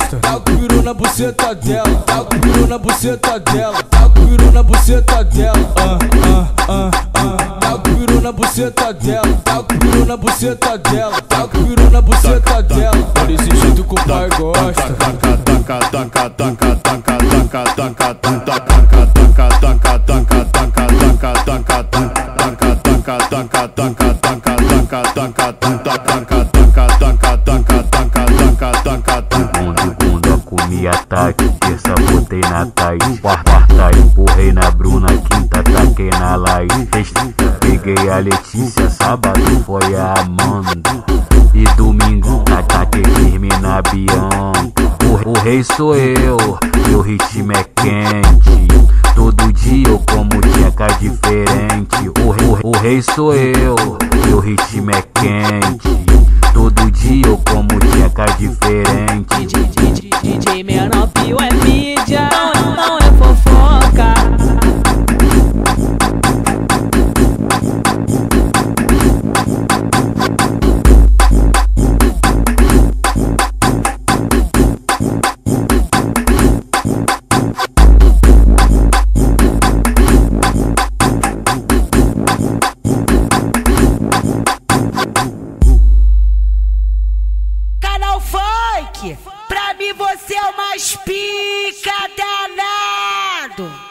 gosta. Dá o peru na buceta dela, dá o peru na buceta dela, dá o peru na buceta dela. Dá o peru na buceta dela, dá o peru na buceta dela, dá o peru na buceta dela. Desse jeito que o pai gosta. Segunda comi ataque, terça botei na Thaís, quarta empurrei na Bruna, quinta taquei na Laís, sexta peguei a Letícia, sábado foi a Amanda e domingo taquei firme na Bianca. O rei sou eu, meu ritmo é quente, todo dia eu como tcheca diferente. O rei sou eu, meu ritmo é quente, todo dia eu como tcheca diferente. DJ menor pio é mídia, não é fofoca. Canal Funk, pra mim você é o mais pica danado.